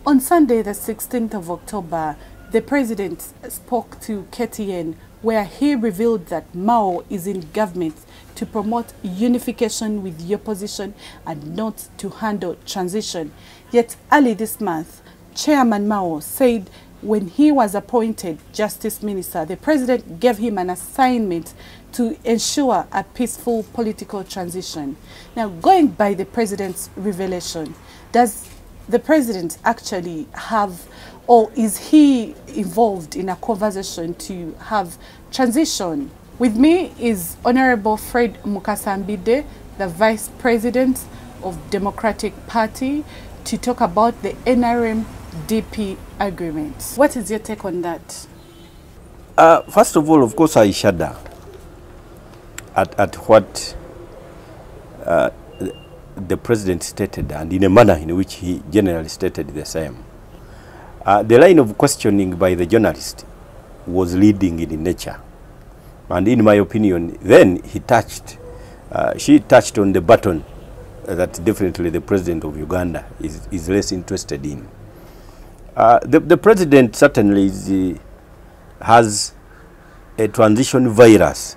On Sunday, the 16th of October, the president spoke to KTN, where he revealed that Mao is in government to promote unification with the opposition and not to handle transition. Yet early this month, Chairman Mao said when he was appointed Justice Minister, the president gave him an assignment to ensure a peaceful political transition. Now, going by the president's revelation, does the president actually have, or is he involved in a conversation to have transition? With me is Honorable Fred Mukasambide, the Vice President of Democratic Party, to talk about the NRM-DP agreement. What is your take on that? First of all, of course, I shudder at what the president stated, and in a manner in which he generally stated the same. The line of questioning by the journalist was leading in nature. And in my opinion, then he touched, she touched on the button that definitely the president of Uganda is less interested in. The president certainly has a transition virus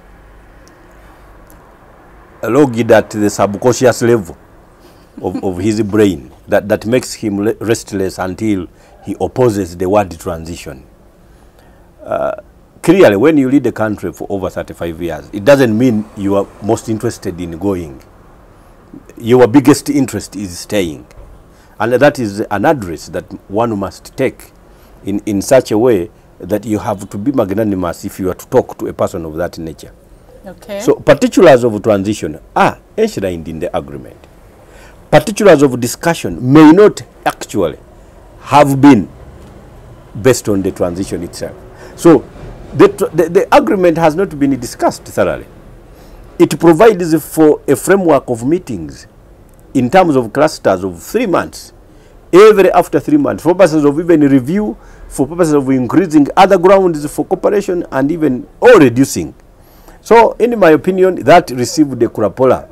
logged at the subconscious level of his brain that makes him restless until he opposes the word transition. Clearly, when you lead the country for over 35 years, it doesn't mean you are most interested in going. Your biggest interest is staying. And that is an address that one must take in such a way that you have to be magnanimous if you are to talk to a person of that nature. Okay. So particulars of transition are enshrined in the agreement. Particulars of discussion may not actually have been based on the transition itself. So the agreement has not been discussed thoroughly. It provides for a framework of meetings in terms of clusters of 3 months, every after 3 months, for purposes of even review, for purposes of increasing other grounds for cooperation, and even or reducing. So, in my opinion, that received the crapola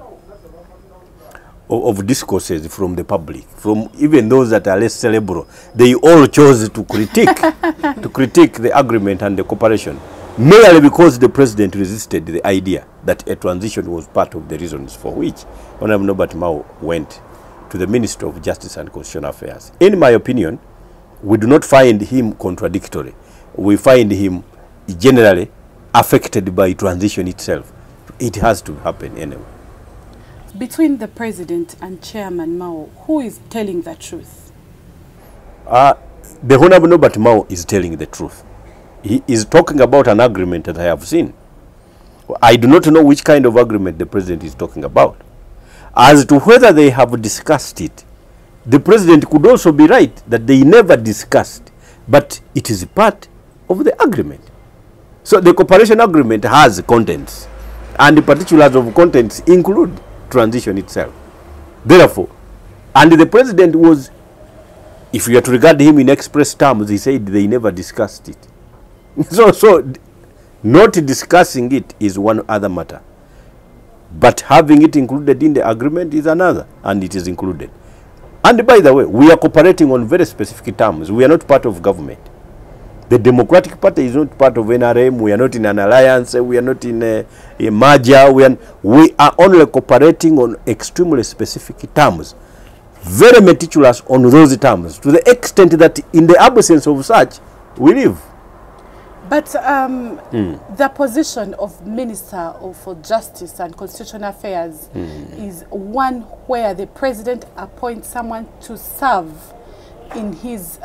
of discourses from the public, from even those that are less cerebral. They all chose to critique the agreement and the cooperation, merely because the president resisted the idea that a transition was part of the reasons for which Honorable Norbert Mao went to the Minister of Justice and Constitutional Affairs. In my opinion, we do not find him contradictory. We find him generally affected by transition itself. It has to happen anyway. Between the president and Chairman Mao, who is telling the truth? The Honorable Norbert Mao is telling the truth. He is talking about an agreement that I have seen. I do not know which kind of agreement the president is talking about. As to whether they have discussed it, the president could also be right that they never discussed, but it is part of the agreement. So the cooperation agreement has contents, and the particulars of contents include transition itself. Therefore, and the president was, if you are to regard him in express terms, he said they never discussed it. So not discussing it is one other matter, but having it included in the agreement is another, and it is included. And by the way, we are cooperating on very specific terms. We are not part of government. The Democratic Party is not part of NRM. We are not in an alliance. We are not in a merger. We are only cooperating on extremely specific terms, very meticulous on those terms, to the extent that in the absence of such, we live. But the position of Minister for Justice and Constitutional Affairs is one where the president appoints someone to serve in his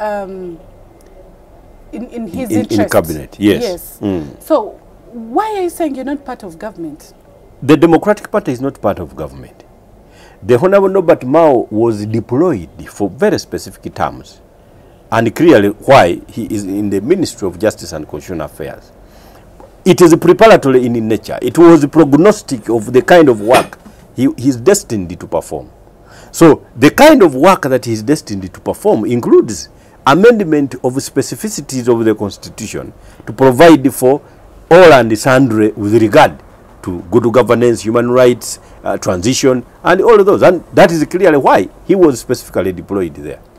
interest. In cabinet, yes. So why are you saying you're not part of government? The Democratic Party is not part of government. The Honorable Norbert Mao was deployed for very specific terms, and clearly why he is in the Ministry of Justice and Constitutional Affairs. It is preparatory in nature. It was prognostic of the kind of work he is destined to perform. So the kind of work that he is destined to perform includes amendment of specificities of the Constitution to provide for all and sundry with regard to good governance, human rights, transition, and all of those. And that is clearly why he was specifically deployed there.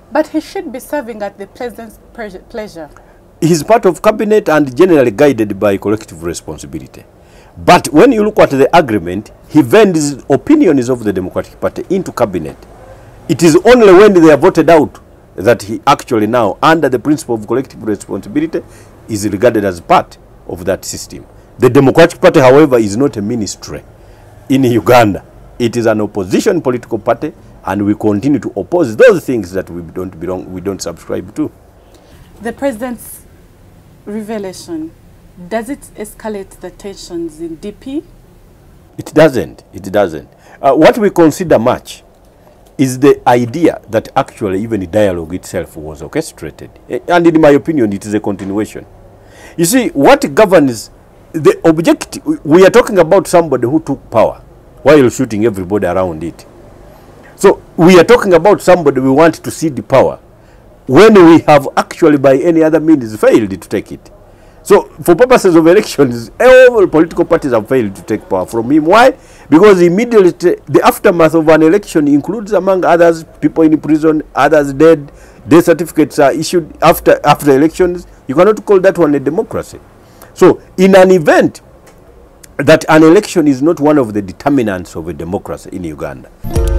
But he should be serving at the president's pleasure. He's part of cabinet and generally guided by collective responsibility. But when you look at the agreement, he vends opinions of the Democratic Party into cabinet. It is only when they are voted out that he actually now, under the principle of collective responsibility, is regarded as part of that system. The Democratic Party, however, is not a ministry in Uganda. It is an opposition political party, and we continue to oppose those things that we don't subscribe to. The president's revelation, does it escalate the tensions in DP? It doesn't. It doesn't. What we consider much is the idea that actually even the dialogue itself was orchestrated. And in my opinion, it is a continuation. You see, what governs the objective, we are talking about somebody who took power while shooting everybody around it. So we are talking about somebody we want to cede the power when we have actually by any other means failed to take it. So for purposes of elections, all political parties have failed to take power from him. Why? Because immediately the aftermath of an election includes, among others, people in prison, others dead, death certificates are issued after elections. You cannot call that one a democracy. So in an event that an election is not one of the determinants of a democracy in Uganda.